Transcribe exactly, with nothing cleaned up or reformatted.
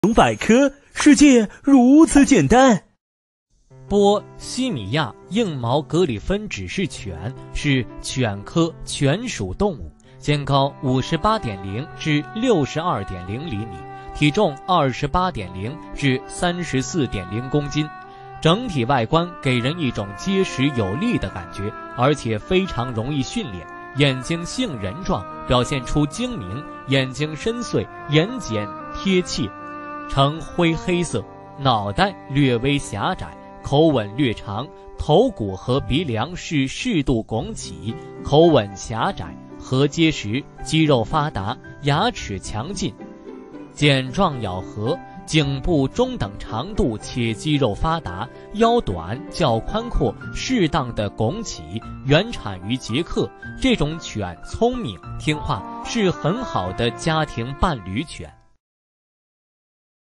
懂百科，世界如此简单。 波西米亚硬毛格里芬指示犬是犬科犬属动物，身高 五十八点零 至 六十二点零 厘米，体重 二十八点零 至 三十四点零 公斤。整体外观给人一种结实有力的感觉，而且非常容易训练。眼睛杏仁状，表现出精明，眼睛深邃，眼睑贴切，呈灰黑色，脑袋略微狭窄，口吻略长，头骨和鼻梁是适度拱起，口吻狭窄，核结实，肌肉发达，牙齿强劲，茧状咬合，颈部中等长度且肌肉发达，腰短较宽阔，适当的拱起，原产于捷克。这种犬聪明听话，是很好的家庭伴侣犬。